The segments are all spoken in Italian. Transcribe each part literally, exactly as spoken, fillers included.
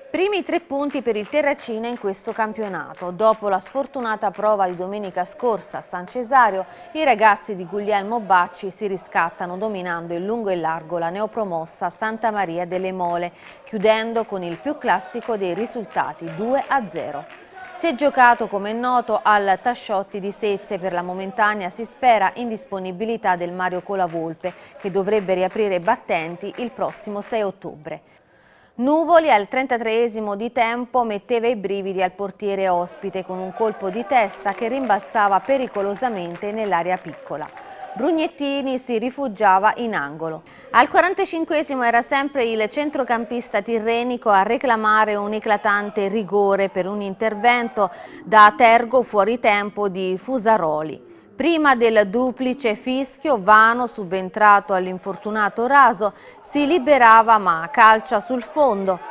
Primi tre punti per il Terracina in questo campionato. Dopo la sfortunata prova di domenica scorsa a San Cesario, i ragazzi di Guglielmo Bacci si riscattano dominando in lungo e largo la neopromossa Santa Maria delle Mole, chiudendo con il più classico dei risultati due a zero. Si è giocato, come è noto, al Tasciotti di Sezze. Per la momentanea si spera indisponibilità del Mario Colavolpe, che dovrebbe riaprire i battenti il prossimo sei ottobre. Nuvoli al trentatreesimo di tempo metteva i brividi al portiere ospite con un colpo di testa che rimbalzava pericolosamente nell'area piccola. Brugnettini si rifugiava in angolo. Al quarantacinquesimo era sempre il centrocampista tirrenico a reclamare un eclatante rigore per un intervento da tergo fuori tempo di Fusaroli. Prima del duplice fischio, Vano, subentrato all'infortunato Raso, si liberava ma calcia sul fondo.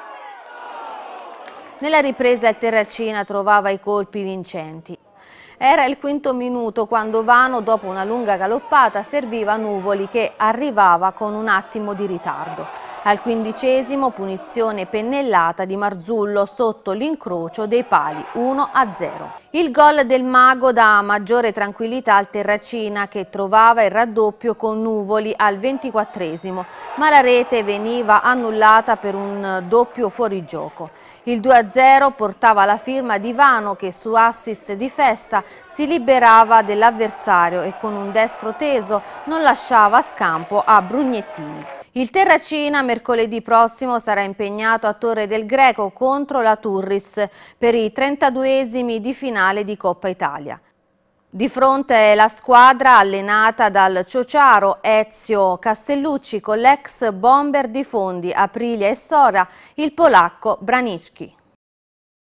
Nella ripresa il Terracina trovava i colpi vincenti. Era il quinto minuto quando Vano, dopo una lunga galoppata, serviva Nuvoli che arrivava con un attimo di ritardo. Al quindicesimo, punizione pennellata di Marzullo sotto l'incrocio dei pali, uno a zero. Il gol del Mago dà maggiore tranquillità al Terracina, che trovava il raddoppio con Nuvoli al ventiquattresimo, ma la rete veniva annullata per un doppio fuorigioco. Il due a zero portava la firma di Vano, che su assist di Festa si liberava dell'avversario e con un destro teso non lasciava scampo a Brugnettini. Il Terracina mercoledì prossimo sarà impegnato a Torre del Greco contro la Turris per i trentaduesimi di finale di Coppa Italia. Di fronte è la squadra allenata dal ciociaro Ezio Castellucci con l'ex bomber di Fondi, Aprilia e Sora, il polacco Branicki.